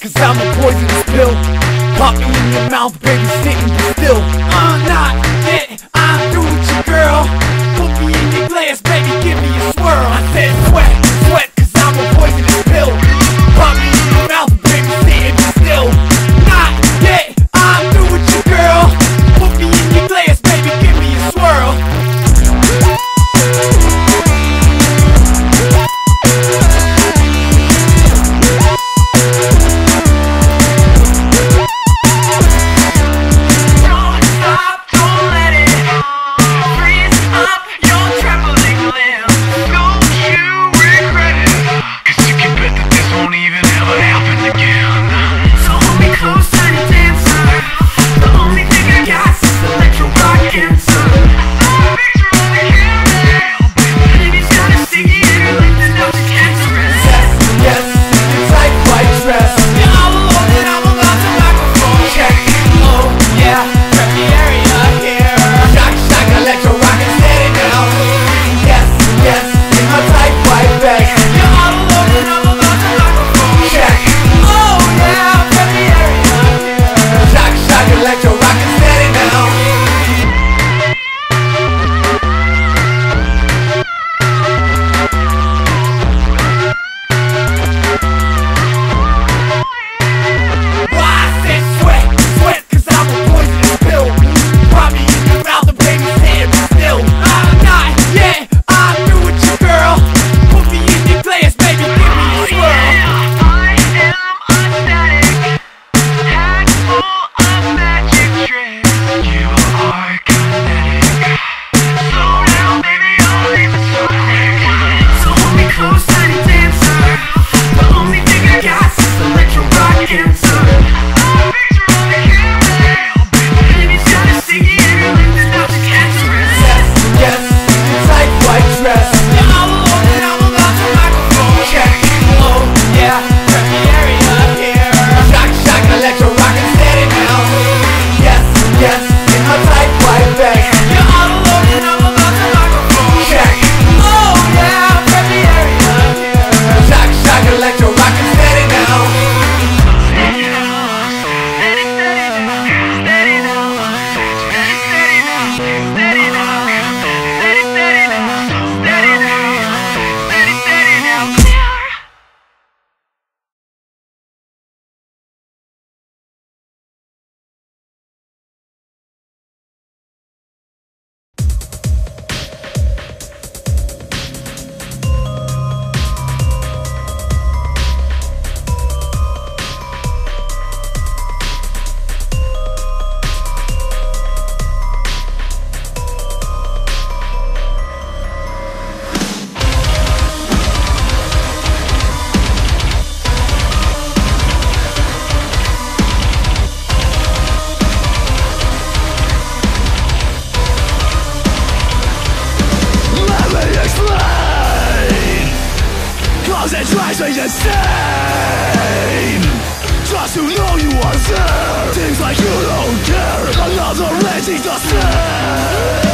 cause I'm a poisonous pill. Pop me in your mouth, baby, sitting still. Not yet, I'm through with you, girl. Put me in your glass, baby, give me a swirl. I said sweat, sweat, cause I'm a poisonous pill. Pop me in your mouth, baby, sitting still. Not yet, I'm through with you, girl. Put me in your glass, baby, give me a swirl. It drives me insane just to know you are there. Seems like you don't care. Another raising the same.